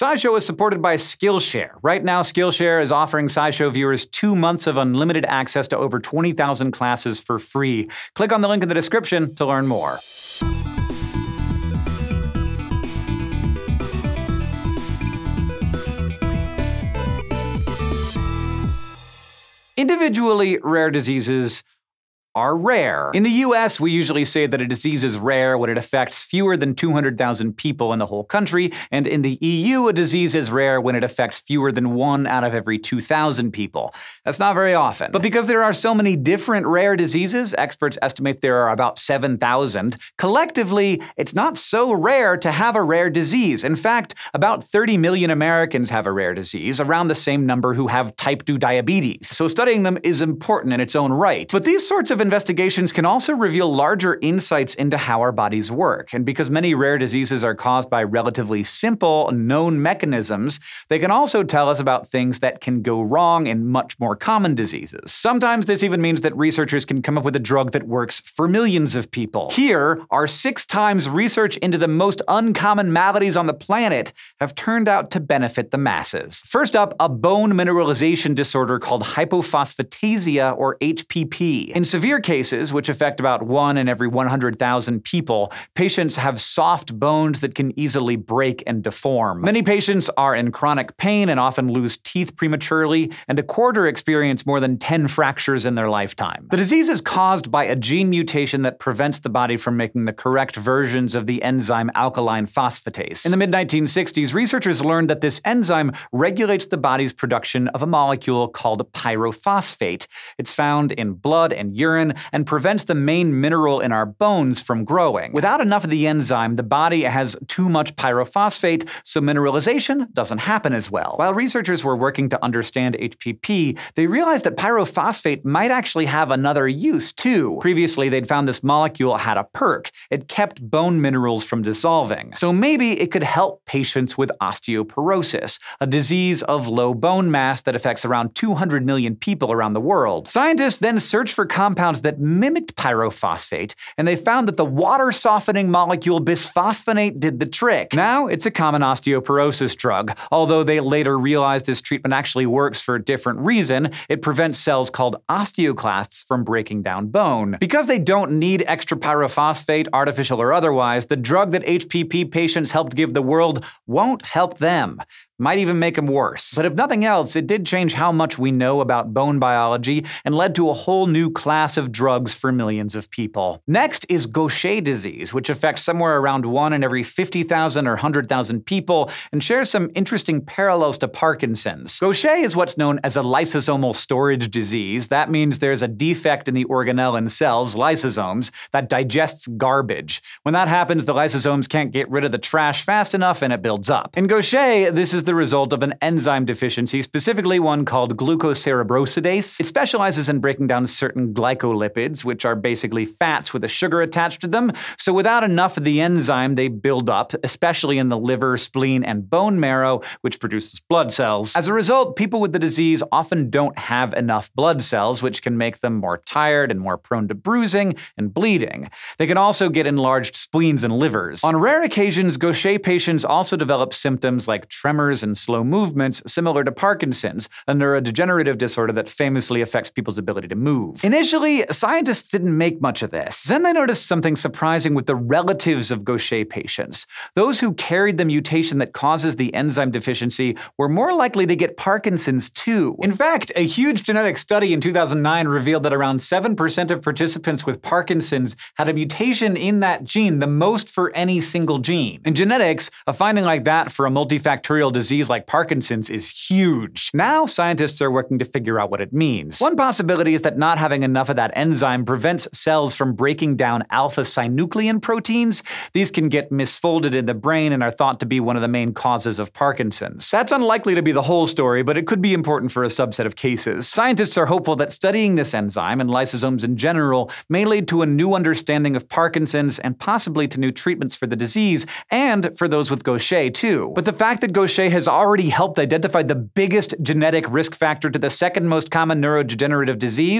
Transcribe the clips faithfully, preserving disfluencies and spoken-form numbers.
SciShow is supported by Skillshare. Right now, Skillshare is offering SciShow viewers two months of unlimited access to over twenty thousand classes for free. Click on the link in the description to learn more. Individually rare diseases are rare. In the U S, we usually say that a disease is rare when it affects fewer than two hundred thousand people in the whole country, and in the E U, a disease is rare when it affects fewer than one out of every two thousand people. That's not very often. But because there are so many different rare diseases, experts estimate there are about seven thousand, collectively, it's not so rare to have a rare disease. In fact, about thirty million Americans have a rare disease, around the same number who have type two diabetes. So studying them is important in its own right. But these sorts of investigations can also reveal larger insights into how our bodies work. And because many rare diseases are caused by relatively simple, known mechanisms, they can also tell us about things that can go wrong in much more common diseases. Sometimes this even means that researchers can come up with a drug that works for millions of people. Here, our six times research into the most uncommon maladies on the planet have turned out to benefit the masses. First up, a bone mineralization disorder called hypophosphatasia, or H P P. In severe cases, which affect about one in every one hundred thousand people, patients have soft bones that can easily break and deform. Many patients are in chronic pain and often lose teeth prematurely, and a quarter experience more than ten fractures in their lifetime. The disease is caused by a gene mutation that prevents the body from making the correct versions of the enzyme alkaline phosphatase. In the mid nineteen sixties, researchers learned that this enzyme regulates the body's production of a molecule called pyrophosphate. It's found in blood and urine and prevents the main mineral in our bones from growing. Without enough of the enzyme, the body has too much pyrophosphate, so mineralization doesn't happen as well. While researchers were working to understand H P P, they realized that pyrophosphate might actually have another use too. Previously, they'd found this molecule had a perk. It kept bone minerals from dissolving. So maybe it could help patients with osteoporosis, a disease of low bone mass that affects around two hundred million people around the world. Scientists then searched for compounds that mimicked pyrophosphate, and they found that the water-softening molecule bisphosphonate did the trick. Now, it's a common osteoporosis drug, although they later realized this treatment actually works for a different reason. It prevents cells called osteoclasts from breaking down bone. Because they don't need extra pyrophosphate, artificial or otherwise, the drug that H P P patients helped give the world won't help them. Might even make them worse. But if nothing else, it did change how much we know about bone biology and led to a whole new class of drugs for millions of people. Next is Gaucher disease, which affects somewhere around one in every fifty thousand or one hundred thousand people and shares some interesting parallels to Parkinson's. Gaucher is what's known as a lysosomal storage disease. That means there's a defect in the organelle in cells, lysosomes, that digests garbage. When that happens, the lysosomes can't get rid of the trash fast enough and it builds up. In Gaucher, this is the result of an enzyme deficiency, specifically one called glucocerebrosidase. It specializes in breaking down certain glycolipids, which are basically fats with a sugar attached to them. So without enough of the enzyme, they build up, especially in the liver, spleen, and bone marrow, which produces blood cells. As a result, people with the disease often don't have enough blood cells, which can make them more tired and more prone to bruising and bleeding. They can also get enlarged spleens and livers. On rare occasions, Gaucher patients also develop symptoms like tremors and slow movements similar to Parkinson's, a neurodegenerative disorder that famously affects people's ability to move. Initially, scientists didn't make much of this. Then they noticed something surprising with the relatives of Gaucher patients. Those who carried the mutation that causes the enzyme deficiency were more likely to get Parkinson's too. In fact, a huge genetic study in two thousand nine revealed that around seven percent of participants with Parkinson's had a mutation in that gene, the most for any single gene. In genetics, a finding like that for a multifactorial disease disease like Parkinson's is huge. Now, scientists are working to figure out what it means. One possibility is that not having enough of that enzyme prevents cells from breaking down alpha-synuclein proteins. These can get misfolded in the brain and are thought to be one of the main causes of Parkinson's. That's unlikely to be the whole story, but it could be important for a subset of cases. Scientists are hopeful that studying this enzyme and lysosomes in general may lead to a new understanding of Parkinson's and possibly to new treatments for the disease and for those with Gaucher too. But the fact that Gaucher has already helped identify the biggest genetic risk factor to the second most common neurodegenerative disease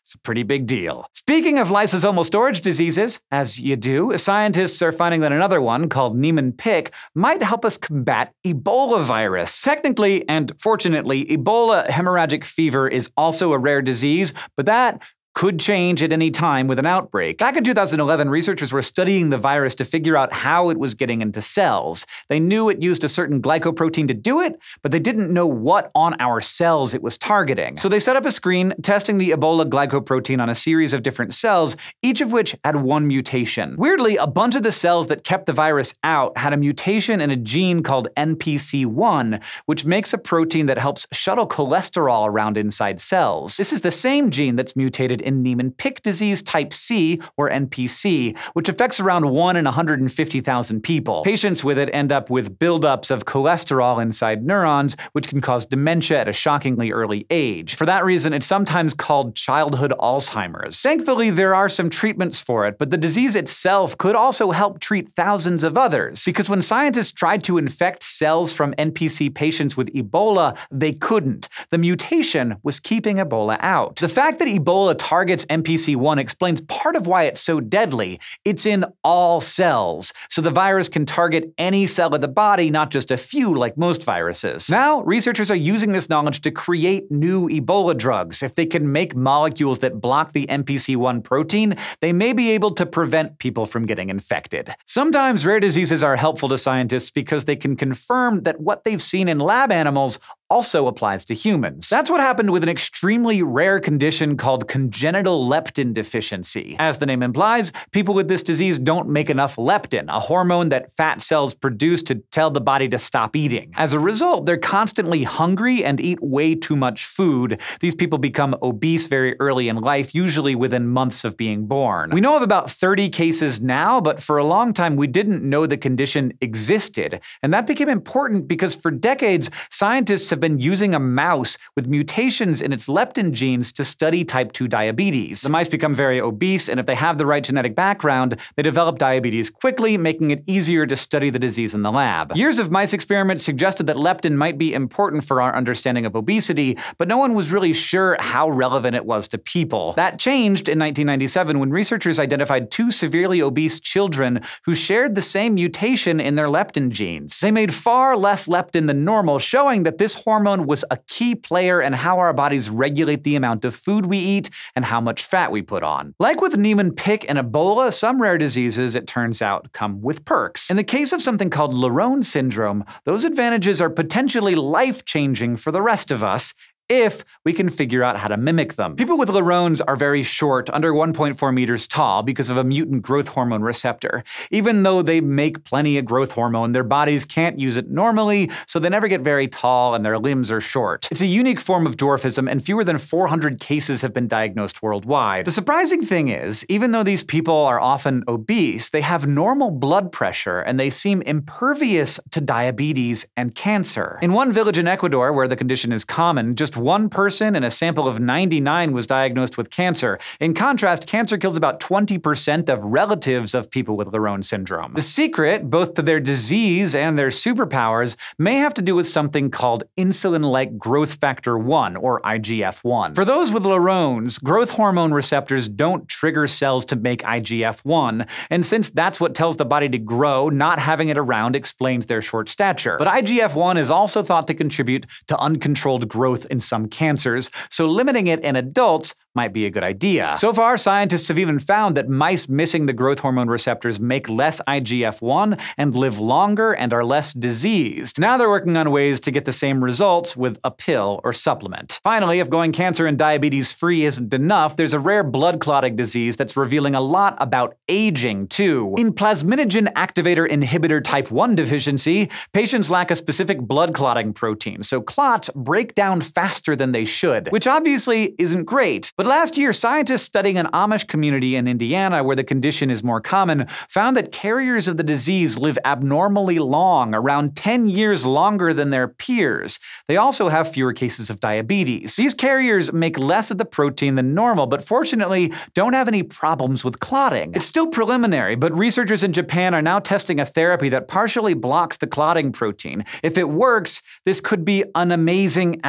It's a pretty big deal. Speaking of lysosomal storage diseases, as you do, scientists are finding that another one, called Niemann-Pick, might help us combat Ebola virus. Technically, and fortunately, Ebola hemorrhagic fever is also a rare disease, but that could change at any time with an outbreak. Back in two thousand eleven, researchers were studying the virus to figure out how it was getting into cells. They knew it used a certain glycoprotein to do it, but they didn't know what on our cells it was targeting. So they set up a screen testing the Ebola glycoprotein on a series of different cells, each of which had one mutation. Weirdly, a bunch of the cells that kept the virus out had a mutation in a gene called N P C one, which makes a protein that helps shuttle cholesterol around inside cells. This is the same gene that's mutated in Niemann-Pick disease type C, or N P C, which affects around one in one hundred fifty thousand people. Patients with it end up with buildups of cholesterol inside neurons, which can cause dementia at a shockingly early age. For that reason, it's sometimes called childhood Alzheimer's. Thankfully, there are some treatments for it, but the disease itself could also help treat thousands of others, because when scientists tried to infect cells from N P C patients with Ebola, they couldn't. The mutation was keeping Ebola out. The fact that Ebola targets N P C one explains part of why it's so deadly. It's in all cells, so the virus can target any cell of the body, not just a few like most viruses. Now, researchers are using this knowledge to create new Ebola drugs. If they can make molecules that block the N P C one protein, they may be able to prevent people from getting infected. Sometimes rare diseases are helpful to scientists because they can confirm that what they've seen in lab animals also applies to humans. That's what happened with an extremely rare condition called congenital leptin deficiency. As the name implies, people with this disease don't make enough leptin, a hormone that fat cells produce to tell the body to stop eating. As a result, they're constantly hungry and eat way too much food. These people become obese very early in life, usually within months of being born. We know of about thirty cases now, but for a long time we didn't know the condition existed. And that became important because for decades, scientists have been using a mouse with mutations in its leptin genes to study type two diabetes. The mice become very obese, and if they have the right genetic background, they develop diabetes quickly, making it easier to study the disease in the lab. Years of mice experiments suggested that leptin might be important for our understanding of obesity, but no one was really sure how relevant it was to people. That changed in nineteen ninety-seven when researchers identified two severely obese children who shared the same mutation in their leptin genes. They made far less leptin than normal, showing that this hormone was a key player in how our bodies regulate the amount of food we eat and how much fat we put on. Like with Niemann-Pick and Ebola, some rare diseases, it turns out, come with perks. In the case of something called Laron syndrome, those advantages are potentially life-changing for the rest of us, if we can figure out how to mimic them. People with Laron's are very short, under one point four meters tall, because of a mutant growth hormone receptor. Even though they make plenty of growth hormone, their bodies can't use it normally, so they never get very tall and their limbs are short. It's a unique form of dwarfism, and fewer than four hundred cases have been diagnosed worldwide. The surprising thing is, even though these people are often obese, they have normal blood pressure and they seem impervious to diabetes and cancer. In one village in Ecuador, where the condition is common, just one person in a sample of ninety-nine was diagnosed with cancer. In contrast, cancer kills about twenty percent of relatives of people with Laron syndrome. The secret, both to their disease and their superpowers, may have to do with something called insulin-like growth factor one, or I G F one. For those with Laron's, growth hormone receptors don't trigger cells to make I G F one, and since that's what tells the body to grow, not having it around explains their short stature. But I G F one is also thought to contribute to uncontrolled growth in some cancers, so limiting it in adults might be a good idea. So far, scientists have even found that mice missing the growth hormone receptors make less I G F one and live longer and are less diseased. Now they're working on ways to get the same results with a pill or supplement. Finally, if going cancer and diabetes free isn't enough, there's a rare blood clotting disease that's revealing a lot about aging too. In plasminogen activator inhibitor type one deficiency, patients lack a specific blood clotting protein, so clots break down faster than they should, which obviously isn't great. But last year, scientists studying an Amish community in Indiana, where the condition is more common, found that carriers of the disease live abnormally long, around ten years longer than their peers. They also have fewer cases of diabetes. These carriers make less of the protein than normal, but fortunately don't have any problems with clotting. It's still preliminary, but researchers in Japan are now testing a therapy that partially blocks the clotting protein. If it works, this could be an amazing outcome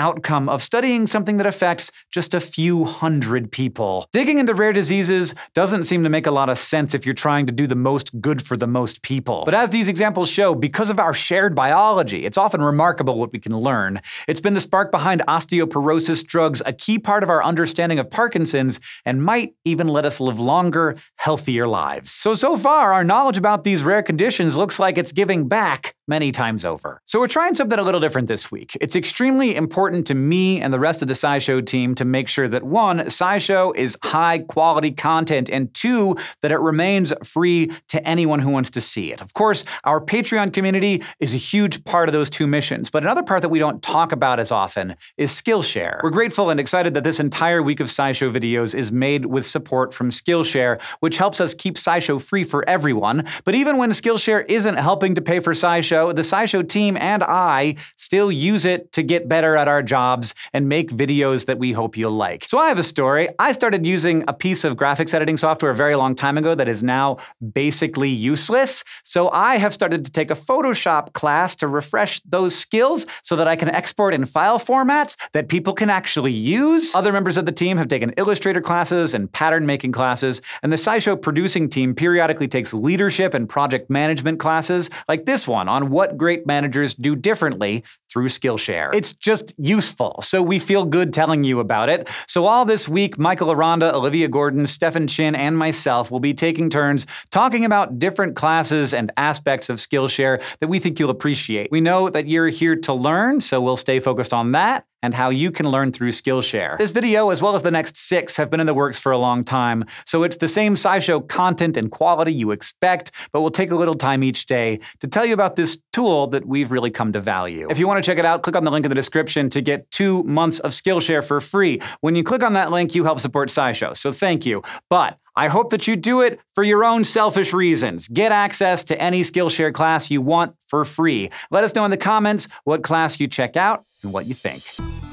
problem of studying something that affects just a few hundred people. Digging into rare diseases doesn't seem to make a lot of sense if you're trying to do the most good for the most people. But as these examples show, because of our shared biology, it's often remarkable what we can learn. It's been the spark behind osteoporosis drugs, a key part of our understanding of Parkinson's, and might even let us live longer, healthier lives. So, so far, our knowledge about these rare conditions looks like it's giving back many times over. So we're trying something a little different this week. It's extremely important to me and the rest of the SciShow team to make sure that one, SciShow is high quality content, and two, that it remains free to anyone who wants to see it. Of course, our Patreon community is a huge part of those two missions, but another part that we don't talk about as often is Skillshare. We're grateful and excited that this entire week of SciShow videos is made with support from Skillshare, which helps us keep SciShow free for everyone. But even when Skillshare isn't helping to pay for SciShow, the SciShow team and I still use it to get better at our jobs and make videos that we hope you'll like. So I have a story. I started using a piece of graphics editing software a very long time ago that is now basically useless. So I have started to take a Photoshop class to refresh those skills so that I can export in file formats that people can actually use. Other members of the team have taken Illustrator classes and pattern making classes, and the SciShow producing team periodically takes leadership and project management classes like this one on what great managers do differently through Skillshare. It's just useful, so we feel good telling you about it. So all this week, Michael Aranda, Olivia Gordon, Stefan Chin, and myself will be taking turns talking about different classes and aspects of Skillshare that we think you'll appreciate. We know that you're here to learn, so we'll stay focused on that and how you can learn through Skillshare. This video, as well as the next six, have been in the works for a long time, so it's the same SciShow content and quality you expect, but we'll take a little time each day to tell you about this tool that we've really come to value. If you want to check it out, click on the link in the description to get two months of Skillshare for free. When you click on that link, you help support SciShow, so thank you. But I hope that you do it for your own selfish reasons. Get access to any Skillshare class you want for free. Let us know in the comments what class you check out and what you think.